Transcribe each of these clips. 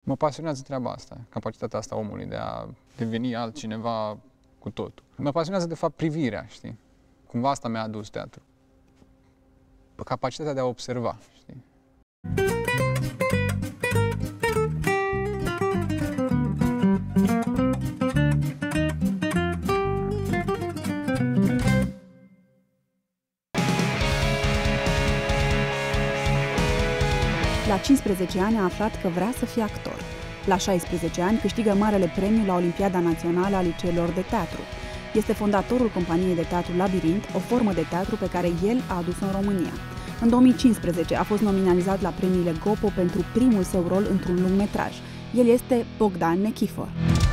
Mă pasionează treaba asta, capacitatea asta omului de a deveni altcineva cu totul. Mă pasionează, de fapt, privirea, știi? Cumva asta mi-a adus teatru. Capacitatea de a observa, știi? La 15 ani a aflat că vrea să fie actor. La 16 ani câștigă marele premiu la Olimpiada Națională a Liceelor de Teatru. Este fondatorul companiei de teatru Labirint, o formă de teatru pe care el a adus-o în România. În 2015 a fost nominalizat la premiile Gopo pentru primul său rol într-un lungmetraj. El este Bogdan Nechifor.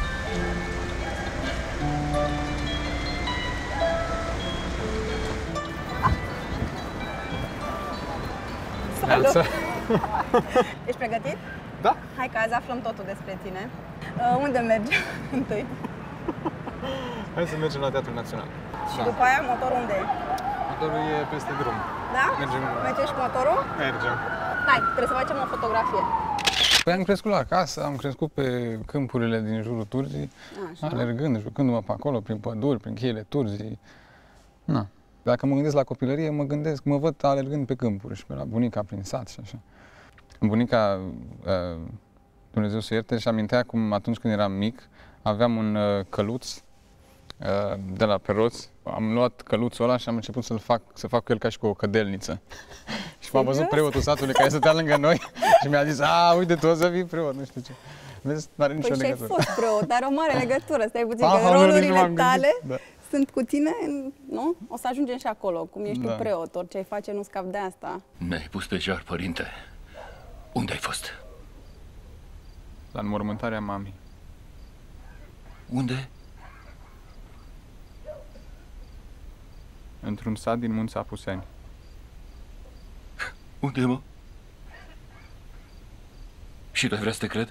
Salut! Ești pregătit? Da. Hai că azi aflăm totul despre tine. Unde mergem întâi? Hai să mergem la Teatrul Național. Și după aia motorul unde e? Motorul e peste drum. Da? Mergem și cu motorul? Mergem. Hai, trebuie să facem o fotografie. Păi am crescut la casă, am crescut pe câmpurile din jurul Turzii, alergând, jucându-mă pe acolo, prin păduri, prin cheile Turzii. Na. Dacă mă gândesc la copilărie, mă văd alergând pe câmpuri și pe la bunica prin sat și așa. Bunica, Dumnezeu să ierte, și amintea cum atunci când eram mic, aveam un căluț de la Peroți. Am luat căluțul ăla și am început să fac cu el ca și cu o cădelniță. Și m-a văzut preotul satului care stătea lângă noi și mi-a zis: "A, uite, tu o să fii preot", nu știu ce. Vezi, n-are nicio legătură. Păi și ai fost preot, dar o mare legătură. Stai puțin, că rolurile tale sunt cu tine, nu? O să ajungem și acolo, cum ești tu preot, orice ai face nu scapi de asta. Ne-ai pus pe jar, părinte. Unde ai fost? La înmormântarea mamei. Unde? Într-un sat din Munții Apuseni. Unde, mă? Și tu ai vrea să te cred?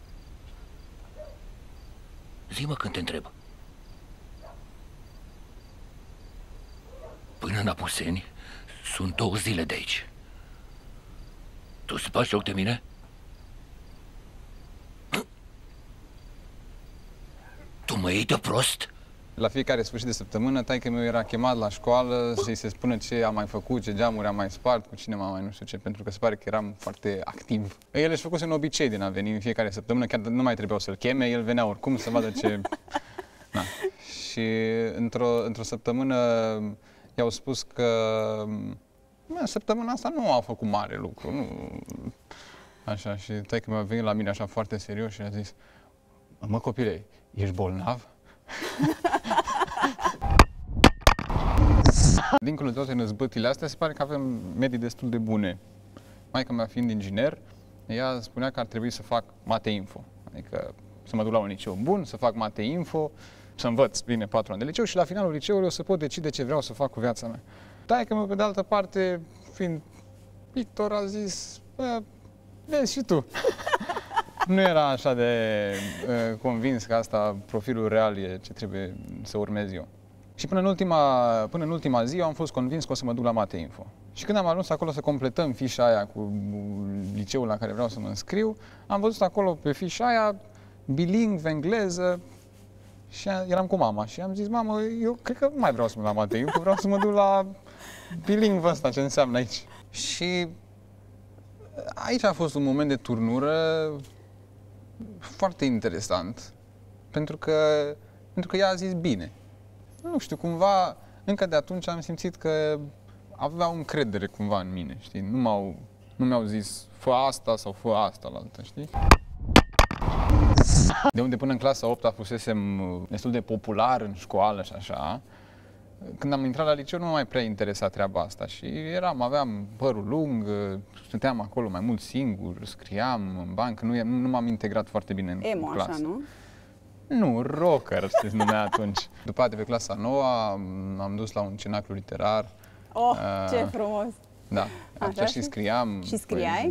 Zi-mă când te întreb. Până în Apuseni sunt 2 zile de aici. Tu îți bagi joc de mine? Tu mă iei de prost? La fiecare sfârșit de săptămână, taică-meu era chemat la școală să-i se spună ce a mai făcut, ce geamuri a mai spart, cu cine mai nu știu ce, pentru că se pare că eram foarte activ. El își făcuse un obicei din a veni în fiecare săptămână, chiar nu mai trebuiau să-l cheme, el venea oricum să vadă ce... Na. Și într-o săptămână i-au spus că săptămâna asta nu a făcut mare lucru, nu... Așa, și taică-meu a venit la mine așa foarte serios și a zis: "Mă, copile, ești bolnav?" Dincolo de toate năzbâtile astea, se pare că avem medii destul de bune. Maica mea fiind inginer, ea spunea că ar trebui să fac mate-info. Adică să mă duc la un liceu bun, să fac mate-info, să învăț bine 4 ani de liceu și la finalul liceului o să pot decide ce vreau să fac cu viața mea. Taică-mea, pe de altă parte, fiind pictor, a zis: "Vezi și tu." Nu era așa de convins că asta, profilul real, e ce trebuie să urmez eu. Și până în ultima zi eu am fost convins că o să mă duc la mate-info. Și când am ajuns acolo să completăm fișa aia cu liceul la care vreau să mă înscriu, am văzut acolo pe fișa aia bilingv, engleză, și eram cu mama și am zis: "Mamă, eu cred că nu mai vreau să mă duc la mate-info, vreau să mă duc la bilingv ăsta, ce înseamnă aici." Și aici a fost un moment de turnură foarte interesant, pentru că ea a zis bine. Nu știu, cumva, încă de atunci am simțit că aveau încredere cumva în mine, știi? Nu mi-au zis: "Fă asta" sau "Fă asta la altă", știi? De unde până în clasa 8-a fusesem destul de popular în școală și așa, când am intrat la liceu nu m-a mai prea interesat treaba asta și aveam părul lung, stăteam acolo mai mult singur, scriam în bancă, nu m-am integrat foarte bine în clasă. Așa, nu? Nu, rocker se numea atunci. După aceea, de pe clasa 9-a, am dus la un cenaclu literar. Oh, ce frumos! Da, așa și scriam. Și scriai? Da.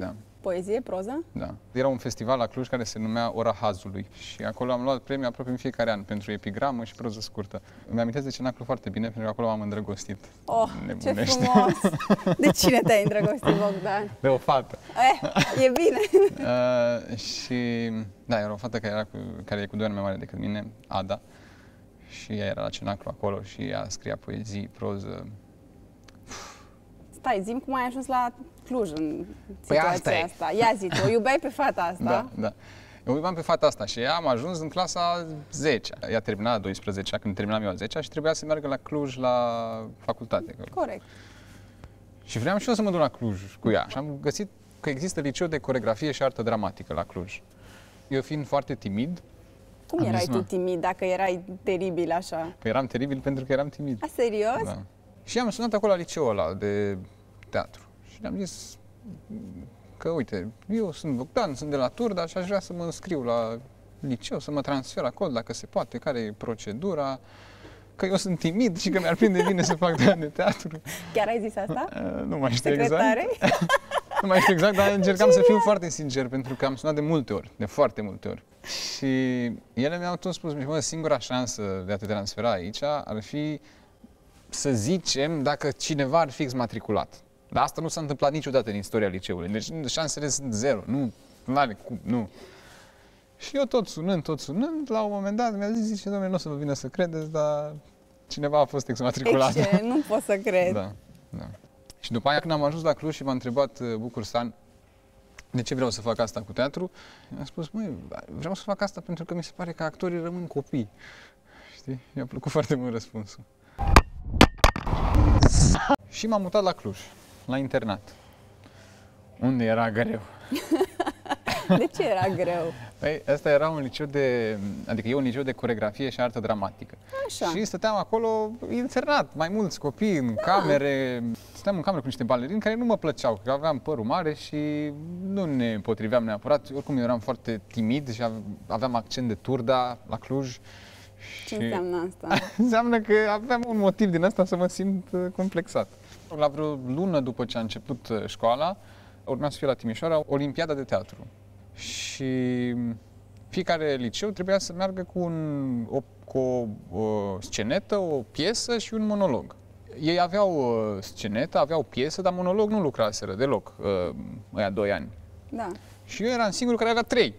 Poezie, proză? Da. Era un festival la Cluj care se numea Ora Hazului și acolo am luat premii aproape în fiecare an pentru epigramă și proză scurtă. Îmi amintesc de Cenaclu foarte bine pentru că acolo m-am îndrăgostit. Oh, ce frumos! De cine te-ai îndrăgostit, Bogdan? De o fată. E bine! Și da, era o fată care e cu 2 ani mai mare decât mine, Ada. Și ea era la Cenaclu acolo și ea scria poezii, proză. Stai, zi-mi cum ai ajuns la Cluj în situația asta. Ia zi, o iubeai pe fata asta? Da, da. Eu iubeam pe fata asta și am ajuns în clasa 10. Ea termina a 12-a, când terminam eu a 10-a și trebuia să meargă la Cluj la facultate. Corect. Și vreau și eu să mă duc la Cluj cu ea. Și am găsit că există liceu de coreografie și artă dramatică la Cluj. Eu fiind foarte timid. Cum erai tu timid dacă erai teribil așa? Păi eram teribil pentru că eram timid. A, serios? Da. Și am sunat acolo la liceul ăla de teatru și le-am zis că, uite, eu sunt Bogdan, sunt de la Turda și aș vrea să mă înscriu la liceu, să mă transfer acolo, dacă se poate, care e procedura, că eu sunt timid și că mi-ar prinde bine să fac de teatru. Chiar ai zis asta? Nu mai știu Secretare? exact. Nu mai știu exact, dar încercam să fiu foarte sincer, pentru că am sunat de multe ori, de foarte multe ori. Și ele mi-au tot spus, mă, singura șansă de a te transfera aici ar fi să zicem dacă cineva ar fi exmatriculat. Dar asta nu s-a întâmplat niciodată în istoria liceului. Deci șansele sunt zero. Nu are cum, nu. Și eu tot sunând, la un moment dat mi-a zis, zice, dom'le, nu o să vă vină să credeți, dar cineva a fost exmatriculat. Ce? Nu pot să cred. Da, da. Și după aia, când am ajuns la Cluj și m-a întrebat Bucur Stan de ce vreau să fac asta cu teatru, mi-a spus, măi, vreau să fac asta pentru că mi se pare că actorii rămân copii. Știi? Mi-a plăcut foarte mult răspunsul. Și m-am mutat la Cluj, la internat, unde era greu. De ce era greu? Păi, ăsta era un liceu adică e un liceu de coreografie și artă dramatică. Așa. Și stăteam acolo internat, mai mulți copii, în camere. Stăteam în cameră cu niște balerini care nu mă plăceau, că aveam părul mare și nu ne potriveam neapărat. Oricum eu eram foarte timid și aveam accent de Turda la Cluj. Ce înseamnă asta? Înseamnă că aveam un motiv din asta să mă simt complexat. La vreo lună după ce a început școala, urmea să fie la Timișoara Olimpiada de teatru. Și fiecare liceu trebuia să meargă cu o scenetă, o piesă și un monolog. Ei aveau scenetă, aveau piesă, dar monolog nu lucraseră deloc, ăia 2 ani. Da. Și eu eram singurul care avea 3.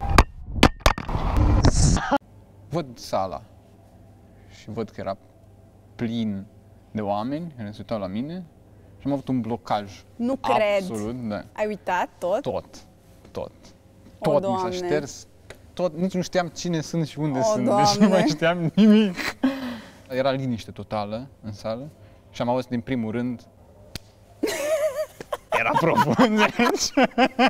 Văd sala și văd că era plin de oameni care se uitau la mine și am avut un blocaj. Nu cred. Absolut, da. Ai uitat tot? Tot mi s-a Doamne. șters. Tot, nici nu știam cine sunt și unde sunt. Doamne. Deci nu mai știam nimic. Era liniște totală în sală și am auzit din primul rând era profund, deci.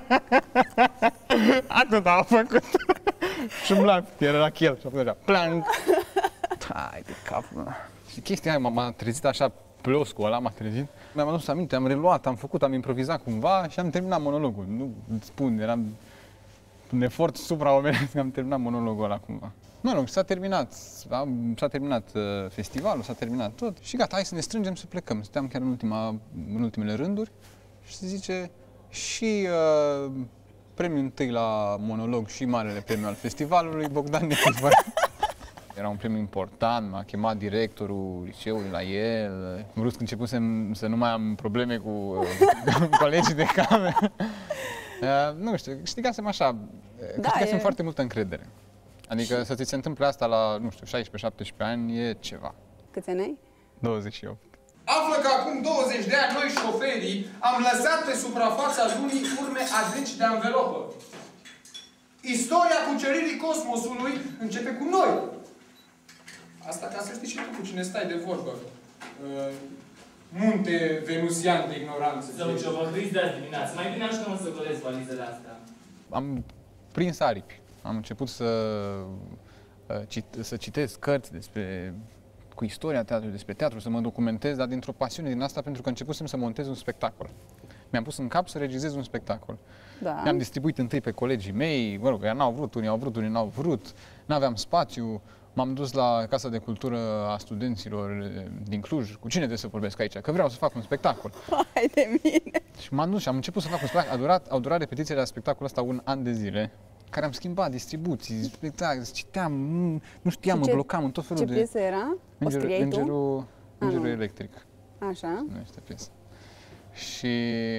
Atât a făcut. Și îmi luat, era la chel și a făcut așa, plank. Hai de cap, mă. Și chestia aia m-a trezit așa, ploscul ăla m-a trezit. Mi-am adus aminte, am reluat, am improvizat cumva și am terminat monologul. Nu îți spun, eram un efort supraomenesc, am terminat monologul ăla cumva. Mă rog, s-a terminat festivalul, s-a terminat tot și gata, hai să ne strângem să plecăm. Stăteam chiar în ultimele rânduri și se zice și premiul întâi la monolog și marele premiu al festivalului, Bogdan Necuva. Era un premiu important, m-a chemat directorul liceului la el. Brusc începusem să nu mai am probleme cu colegii de cameră. Nu știu, câștigasem așa, câștigasem foarte multă încredere. Adică să ți se întâmple asta la, nu știu, 16-17 ani e ceva. Câți ani ai? 28. Află că acum 20 de ani noi, șoferii, am lăsat pe suprafața lunii urme adânci de anvelopă. Istoria cuceririi cosmosului începe cu noi. Asta ca să știi și tu cu cine stai de vorbă. Munte venusian de ignoranță. Zău, ce vă hâiți de azi dimineață. Mai bine ajută-mă să golesc valizele astea. Am prins aripi. Am început să citesc cărți cu istoria teatrului, despre teatru, să mă documentez, dar dintr-o pasiune din asta, pentru că începusem să montez un spectacol. Mi-am pus în cap să regizez un spectacol. Da. Mi-am distribuit întâi pe colegii mei, mă rog, ei n-au vrut, unii au vrut, unii n-au vrut, n-aveam spațiu. M-am dus la Casa de Cultură a Studenților din Cluj. Cu cine trebuie să vorbesc aici? Că vreau să fac un spectacol. Hai de mine! Și m-am dus și am început să fac un spectacol. Au durat repetițiile la spectacolul ăsta 1 an de zile, care am schimbat distribuții, spectacol, citeam, nu știam, mă blocam în tot felul de... Ce piesă era? O scriai tu? Îngerul electric. Așa. Nu este piesă. Și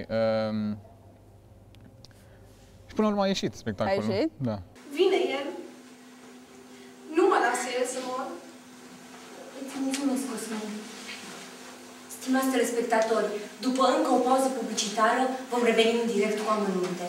până la urmă a ieșit spectacolul. A ieșit? Da. Vine el. Nu mă lasă el să mor. Îți mulțumesc, Cosmin. Stimați telespectatori, după încă o pauză publicitară, vom reveni în direct cu amănunte.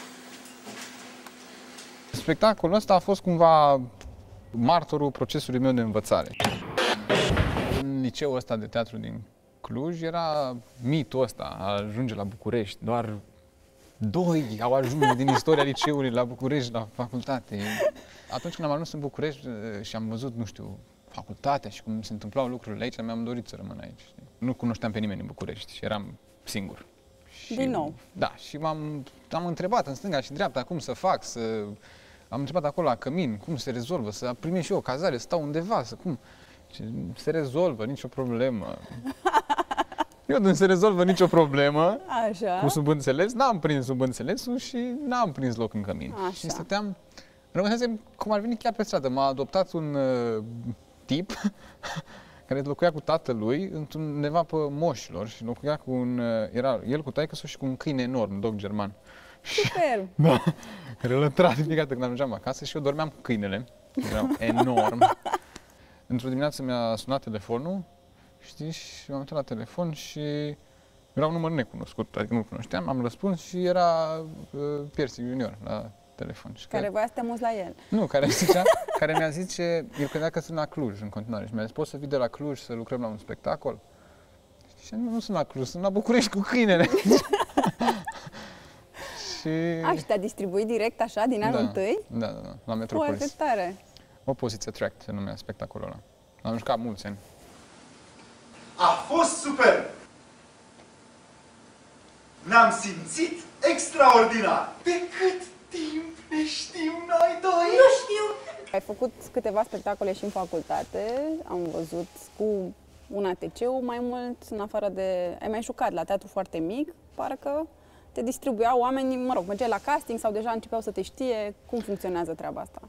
Spectacolul ăsta a fost cumva martorul procesului meu de învățare. În liceul ăsta de teatru din Cluj era mitul ăsta, a ajunge la București. Doar 2 au ajuns din istoria liceului la București, la facultate. Atunci când am ajuns în București și am văzut, nu știu, facultatea și cum se întâmplau lucrurile aici, mi-am dorit să rămân aici. Nu cunoșteam pe nimeni în București și eram singur. Și, din nou? Da, și am întrebat în stânga și dreapta cum să fac, am întrebat acolo la cămin, cum se rezolvă, să primesc și eu o cazare, să stau undeva, cum... Și se rezolvă, nicio problemă. Eu nu se rezolvă nicio problemă. Așa. Cu subînțeles, n-am prins subînțelesul și n-am prins loc în cămin. Așa. Și stăteam, rămâsesem cum ar veni chiar pe stradă. M-a adoptat un tip care locuia cu tatălui undeva pe Moșilor și locuia cu era el cu taică-su și cu un câine enorm, un dog german. Super! Da, care lătra de fiecare dată când ajungeam acasă și eu dormeam cu câinele, erau enorm. Într-o dimineață mi-a sunat telefonul, știi, și m-am uitat la telefon și era un număr necunoscut, adică nu-l cunoșteam, am răspuns și era Piersic Junior la telefon. Și care voia să te muți la el. Nu, care mi-a zis că eu credea că sunt la Cluj în continuare și mi-a zis, poți să vii de la Cluj să lucrăm la un spectacol? Și nu sunt la Cluj, sunt la București cu câinele. Și te-a distribuit direct așa, din anul întâi? Da, la Metropolis. Foarte tare! Opposites Attract se numea spectacolul ăla. Am jucat mulți ani. A fost super! Ne-am simțit extraordinar! De cât timp ne știm noi doi? Nu știu! Ai făcut câteva spectacole și în facultate, am văzut cu un ATC-ul mai mult, în afară de... Ai mai jucat la teatru foarte mic, parcă te distribuiau oamenii, mă rog, mergeai la casting sau deja începeau să te știe. Cum funcționează treaba asta?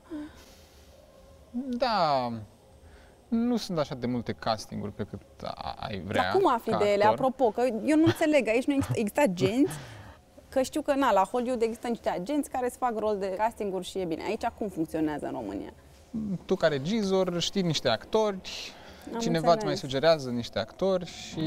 Da, nu sunt așa de multe castinguri pe cât ai vrea. Dar cum afli de ele? Apropo, că eu nu înțeleg, aici nu există agenți, că știu că la Hollywood există niște agenți care îți fac rol de castinguri și e bine. Aici cum funcționează în România? Tu ca regizor știi niște actori, cineva îți mai sugerează niște actori și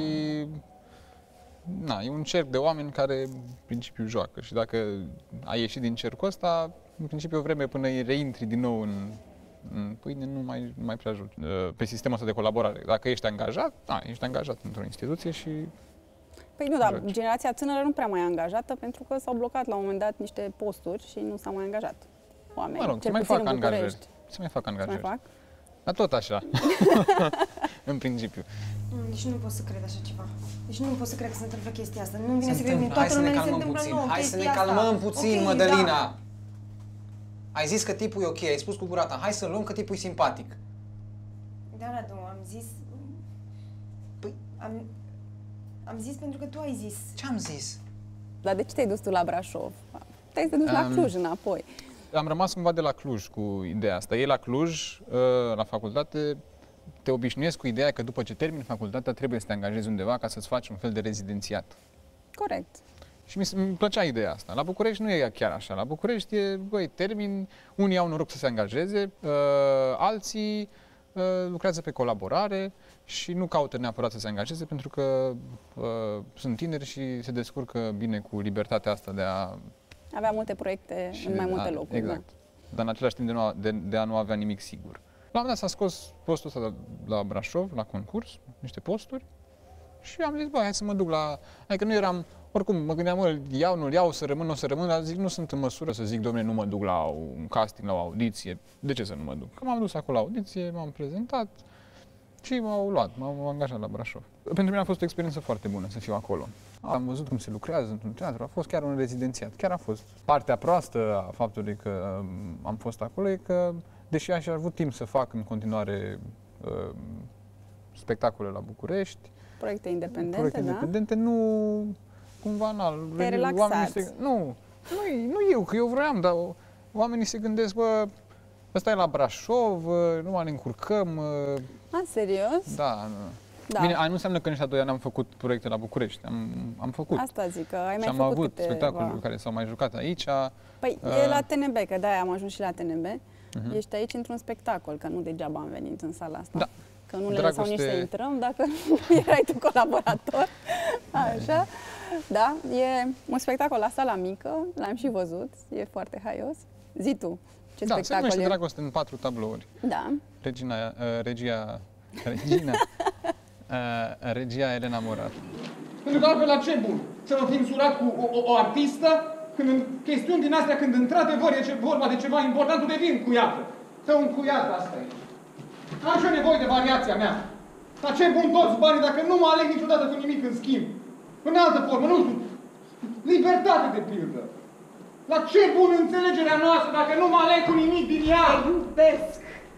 e un cerc de oameni care în principiu joacă și dacă ai ieșit din cercul ăsta, în principiu o vreme până reintri din nou în pâine nu mai prea ajungi. Pe sistemul ăsta de colaborare. Dacă ești angajat, ești angajat într-o instituție și... Păi nu, dar generația tânără nu prea mai e angajată pentru că s-au blocat la un moment dat niște posturi și nu s-au mai angajat oameni. Mă rog, se mai fac angajări. Se mai fac angajări. Dar tot așa. În principiu. Deci nu pot să cred așa ceva. Deci nu pot să cred că se întâmplă chestia asta. Nu vine să cred, toată lumea se întâmplă nouă. Hai să ne calmăm puțin, Mădălina. Ai zis că tipul e ok, ai spus cu gura ta, hai să luăm că tipul e simpatic. Da, Radu, am zis... Păi, am zis pentru că tu ai zis. Ce am zis? Dar de ce te-ai dus tu la Brașov? Te-ai dus la Cluj înapoi. Am rămas cumva de la Cluj cu ideea asta. Ei la Cluj, la facultate, te obișnuiesc cu ideea că după ce termini facultatea trebuie să te angajezi undeva ca să-ți faci un fel de rezidențiat. Corect. Și mi plăcea ideea asta. La București nu e chiar așa. La București termini, unii au noroc să se angajeze, alții lucrează pe colaborare și nu caută neapărat să se angajeze pentru că sunt tineri și se descurcă bine cu libertatea asta de a... Avea multe proiecte în mai multe locuri. Exact. Da. Dar în același timp de a nu avea nimic sigur. La un moment dat s-a scos postul ăsta la Brașov, la concurs, niște posturi și am zis, hai să mă duc la... Adică nu eram... Oricum, mă gândeam, îl iau, nu-l iau, să rămân, o să rămân, dar zic, nu sunt în măsură să zic, dom'le, nu mă duc la un casting, la o audiție. De ce să nu mă duc? Că m-am dus acolo la audiție, m-am prezentat și m-au luat, m-au angajat la Brașov. Pentru mine a fost o experiență foarte bună să fiu acolo. Am văzut cum se lucrează într-un teatru, a fost chiar un rezidențiat, chiar a fost. Partea proastă a faptului că am fost acolo e că deși aș avut timp să fac în continuare spectacole la București, Proiecte independente, nu cumva te-ai relaxat. Nu eu, că eu vroiam, dar oamenii se gândesc, bă, ăsta e la Brașov, nu mai ne încurcăm. Serios? Da. Bine, nu înseamnă că nici la 2 ani am făcut proiecte la București. Am făcut. Asta zic, că ai mai făcut. Și am avut spectacoluri care s-au mai jucat aici. Păi e la TNB, că de-aia am ajuns și la TNB. Ești aici într-un spectacol, că nu degeaba am venit în sala asta. Da. Că nu le lăsau nici să intrăm dacă nu erai tu colaborator. Așa. Da, e un spectacol la sala mică, l-am și văzut, e foarte haios. Zi tu, ce spectacol se numește Dragoste în 4 tablouri. Da. Regia Elena Morar. Pentru că altfel la ce bun? Să mă fi însurat cu o artistă când în chestiuni din astea, când într-adevăr e vorba de ceva important, tu devin cuiată. Să un cuiat asta e. Am și eu nevoie de variația mea. La ce bun toți banii dacă nu mă aleg niciodată cu nimic în schimb? În altă formă, nu știu, libertate de pildă. La ce bun înțelegerea noastră dacă nu mă aleg cu nimic din ea? Te iubesc!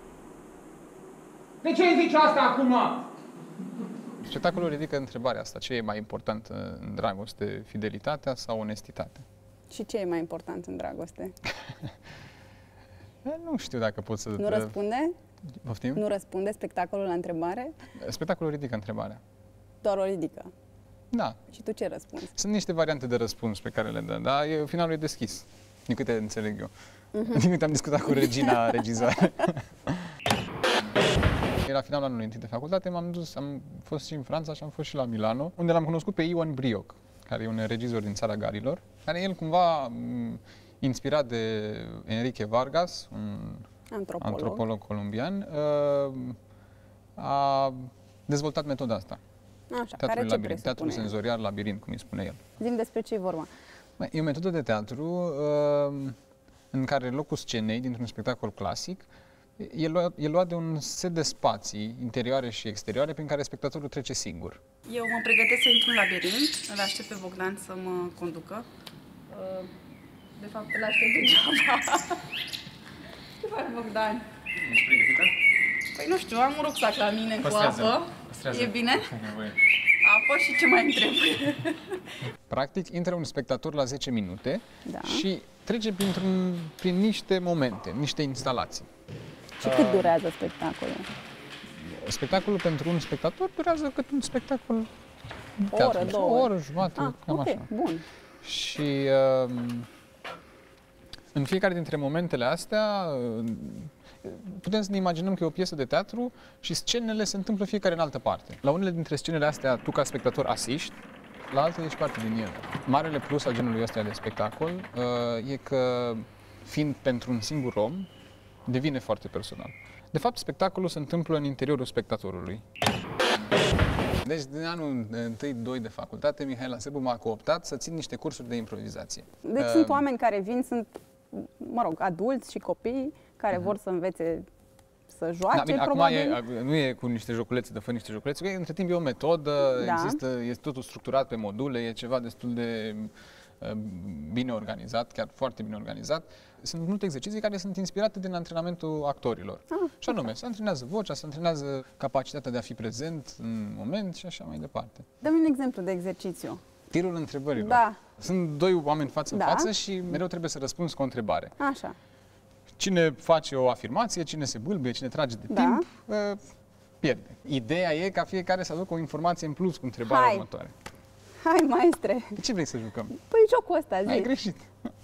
De ce îi zici asta acum? Spectacolul ridică întrebarea asta. Ce e mai important în dragoste? Fidelitatea sau onestitatea? Și ce e mai important în dragoste? Nu știu dacă pot să... Nu răspunde? Poftim? Nu răspunde spectacolul la întrebare? Spectacolul ridică întrebarea. Doar o ridică? Da. Și tu ce răspunzi? Sunt niște variante de răspuns pe care le dă, dar finalul e deschis, din câte înțeleg eu. Din câte am discutat cu Regina, regizoare. La finalul anului întâi de facultate am fost și în Franța și am fost și la Milano, unde l-am cunoscut pe Ion Brioc, care e un regizor din Țara Galilor, care el cumva, inspirat de Enrique Vargas, un antropolog colombian, a dezvoltat metoda asta. Așa, care ce presupune? Teatru senzorial labirint, cum îi spune el. Zi-mi despre ce e vorba. E o metodă de teatru în care locul scenei, dintr-un spectacol clasic, e luat de un set de spații interioare și exterioare prin care spectatorul trece singur. Eu mă pregătesc să intru în labirint, îl aștept pe Bogdan să mă conducă. De fapt, îl aștept degeaba. Ce faci, Bogdan? Ești pregătită? Păi nu știu, am un rucsac la mine cu apă. E bine? Apă și ce mai îmi trebuie? Practic, intră un spectator la 10 minute și trece prin niște momente, niște instalații. Și cât durează spectacolul? Spectacolul pentru un spectator durează cât un spectacol o oră, două ore. O oră, jumătate, cam așa. Bun. Și în fiecare dintre momentele astea putem să ne imaginăm că e o piesă de teatru și scenele se întâmplă fiecare în altă parte. La unele dintre scenele astea, tu ca spectator asiști, la altele ești parte din ele. Marele plus al genului ăsta de spectacol e că, fiind pentru un singur om, devine foarte personal. De fapt, spectacolul se întâmplă în interiorul spectatorului. Deci, din anul 1-2 de facultate, Mihaela Sebu m-a cooptat să țin niște cursuri de improvizație. Deci sunt oameni care vin, sunt, adulți și copii care vor să învețe să joace, bine, probabil. Acum nu e cu niște joculețe, de fă niște joculețe, între timp e o metodă, e totul structurat pe module, e ceva destul de bine organizat, chiar foarte bine organizat. Sunt multe exerciții care sunt inspirate din antrenamentul actorilor. Și anume, se antrenează vocea, se antrenează capacitatea de a fi prezent în moment și așa mai departe. Dă-mi un exemplu de exercițiu. Tirul întrebărilor. Da. Sunt doi oameni față în față și mereu trebuie să răspunzi cu o întrebare. Așa. Cine face o afirmație, cine se bâlbie, cine trage de timp, pierde. Ideea e ca fiecare să aducă o informație în plus cu întrebarea următoare. Hai, maestre! De ce vrei să jucăm? Păi jocul ăsta, zi. Ai greșit.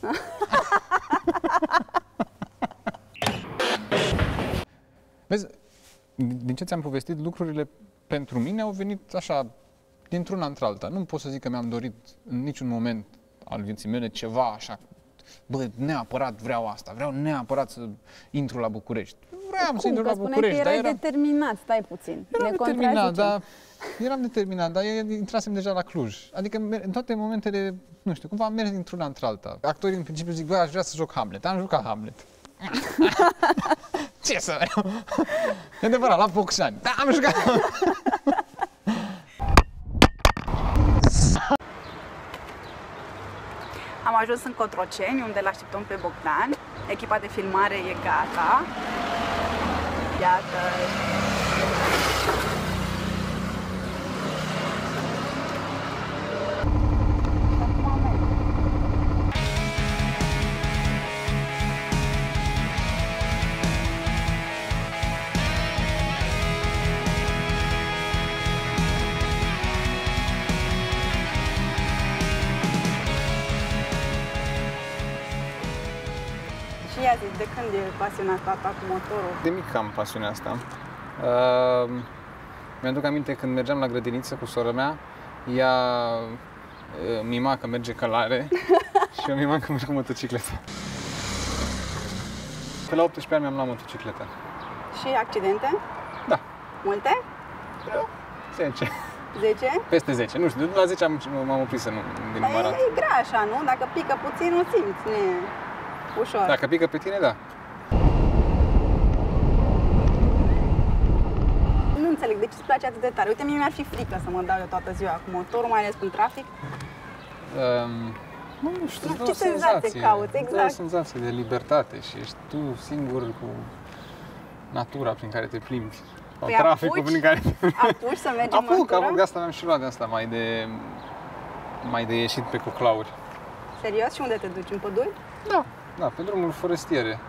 Vezi, din ce ți-am povestit, lucrurile pentru mine au venit așa, dintr-una într-alta. Nu pot să zic că mi-am dorit în niciun moment al vieții mele ceva așa. Bă, neapărat vreau asta, vreau neapărat să intru la București. Vreau să intru la București, dar erai determinat, stai puțin. Eram determinat, dar intrasem deja la Cluj. Adică în toate momentele, nu știu, cumva am mers dintr-una într-alta. Actorii în principiu zic, bă, aș vrea să joc Hamlet. Am jucat Hamlet. Ce să vreau? E adevărat, la Focșani. Da, am jucat Hamlet. Am ajuns în Cotroceni, unde l-așteptăm pe Bogdan. Echipa de filmare e gata. Iată. Și ia zi, de când e pasionat tata cu motorul? De mic am pasiunea asta. Mi-aduc aminte când mergeam la grădiniță cu sora mea, ea mima că merge călare și eu mimam că merg cu motocicleta. Pe la 18 ani mi-am luat motocicleta. Și accidente? Da. Multe? 10. 10? Peste 10. Nu știu, la 10 m-am oprit să nu din numărat. E grea așa, nu? Dacă pică puțin, nu simți, nu e ușor. Dacă pică pe tine, da. Nu înțeleg de ce îți place atât de tare. Uite, mie mi-ar fi frică să mă dau eu toată ziua cu motorul, mai ales în trafic. Nu știu, Ce senzație cauți, exact. O senzație de libertate și ești tu singur cu natura prin care te plimbi. Sau păi traficul prin care te plimbi. Apuci să mergi în mătură? Apuc, de asta mi-am și luat de asta, mai de ieșit pe coclauri. Serios? Și unde te duci? În păduri? Da, pe drumul forestiere.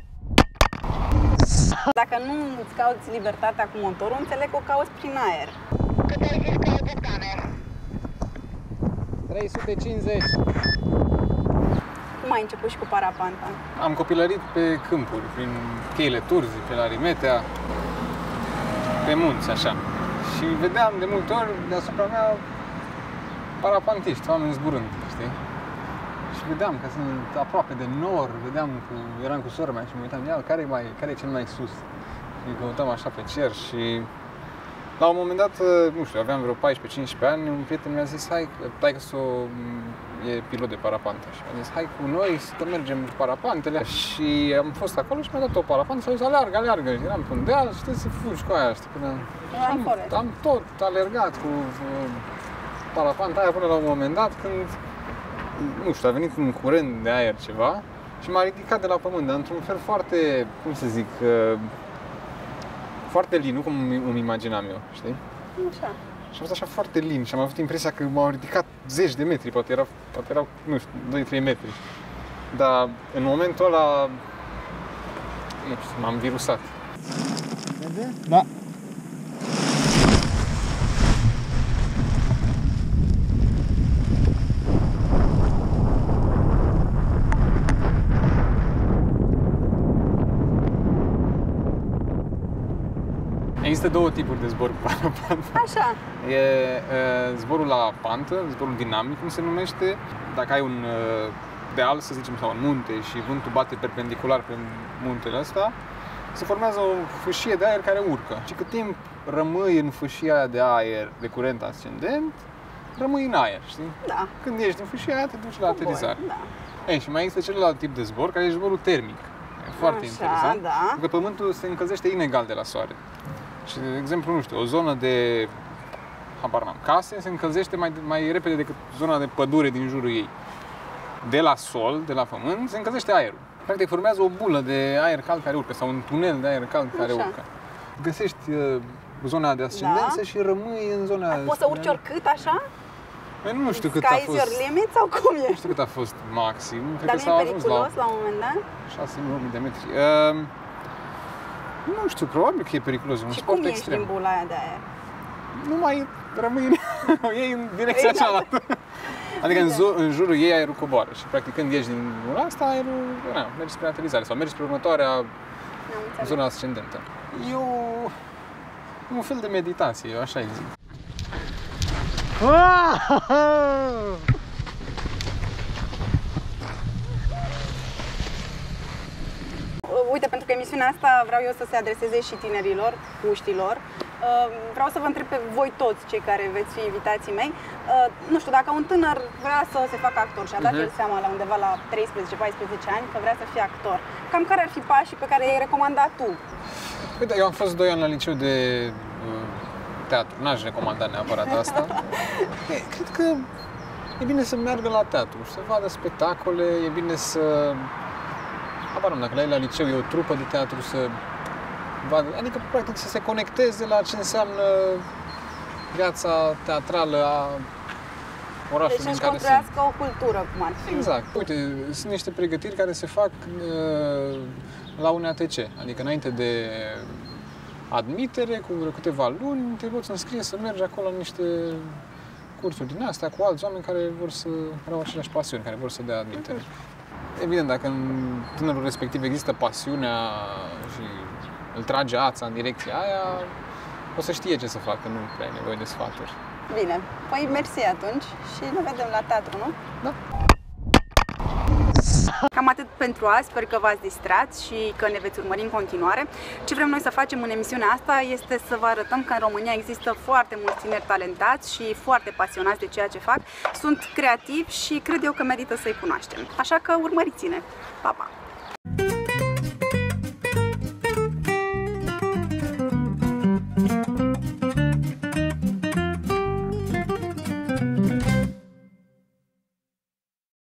Dacă nu îți cauți libertatea cu motorul, înțeleg că o cauți prin aer. Cât ai zis că ai de cameră? 350. Cum ai început și cu parapanta? Am copilărit pe câmpuri, prin cheile Turzii, pe la Rimetea, pe munți, așa. Și vedeam de multe ori deasupra mea parapantiști, oameni zburând, știi? Și vedeam că sunt aproape de nor, eram cu sora mea și mă uitam, care e cel mai sus? Și căutam așa pe cer și la un moment dat, nu știu, aveam vreo 14-15 ani, un prieten mi-a zis, hai, taică-s-o e pilot de parapantă și mi-a zis, hai cu noi să mergem cu parapantele și am fost acolo și mi-a dat o parapantă și a zis, aleargă, și eram pe un deal și trebuie să fugi cu aia, știi, până... Am tot alergat cu parapanta aia până la un moment dat când, nu știu, a venit un curent de aer ceva și m-a ridicat de la pământ, dar într-un fel foarte, cum să zic, foarte lin, nu cum îmi imaginam eu, știi? Așa. Și a fost așa foarte lin și am avut impresia că m-au ridicat zeci de metri, poate erau, nu știu, 2-3 metri. Dar în momentul ăla, nu știu, m-am virusat. Vede? Da. Există două tipuri de zbor cu parapantă. Așa. E zborul la pantă, zborul dinamic, cum se numește. Dacă ai un deal, să zicem, sau un munte și vântul bate perpendicular pe muntele ăsta, se formează o fâșie de aer care urcă. Și cât timp rămâi în fâșia aia de aer de curent ascendent, rămâi în aer, știi? Da. Când ieși din fâșia aia, te duci la aterizare. Da. Ei, și mai există celălalt tip de zbor, care e zborul termic. E foarte interesant, da. pentru că Pământul se încălzește inegal de la Soare. Și, de exemplu, nu știu, o zonă de, habar n-am, case se încălzește mai repede decât zona de pădure din jurul ei. De la sol, de la pământ, se încălzește aerul. Practic formează o bulă de aer cald care urcă sau un tunel de aer cald care urcă. Găsești zona de ascendență și rămâi în zona... Poți să urci oricât așa? Păi nu știu cât a fost... Sky's your limit sau cum e? Nu știu cât a fost maxim. Dar nu e periculos la un moment dat? 6.000 de metri. Nu știu, probabil că e periculos, un sport extrem. Și cum ieși din bula aia de aer? Nu mai rămâi ei în direcția cealaltă. Adică în jurul ei aerul coboară și practic când ieși din bula asta, aerul mergi spre aterizare sau mergi spre următoarea zonă ascendentă. E un fel de meditație, eu așa îi zic. Uite, pentru că emisiunea asta vreau eu să se adreseze și tinerilor, puștilor. Vreau să vă întreb pe voi toți, cei care veți fi invitații mei, nu știu, dacă un tânăr vrea să se facă actor și a dat el seama la undeva la 13-14 ani că vrea să fie actor, cam care ar fi pașii pe care i-ai recomandat tu? Uite, eu am fost 2 ani la liceu de teatru, n-aș recomanda neapărat asta. Cred că e bine să meargă la teatru, să vadă spectacole, e bine să... Habar n-am, dacă la ei la liceu e o trupă de teatru, să adică practic să se conecteze la ce înseamnă viața teatrală a orașului deci în care construiască o cultură, cum ar fi. Exact. Uite, sunt niște pregătiri care se fac la UNATC, adică înainte de admitere, cu vreo câteva luni, te poți înscrie să mergi acolo în niște cursuri din astea cu alți oameni care au aceleași pasiuni, care vor să dea admitere. Evident, dacă în tânărul respectiv există pasiunea și îl trage ața în direcția aia, o să știe ce să facă, nu prea ai nevoie de sfaturi. Bine, păi mersi atunci și ne vedem la teatru, nu? Da. Cam atât pentru azi, sper că v-ați distrat și că ne veți urmări în continuare. Ce vrem noi să facem în emisiunea asta este să vă arătăm că în România există foarte mulți tineri talentați și foarte pasionați de ceea ce fac. Sunt creativi și cred eu că merită să-i cunoaștem. Așa că urmăriți-ne! Pa, pa!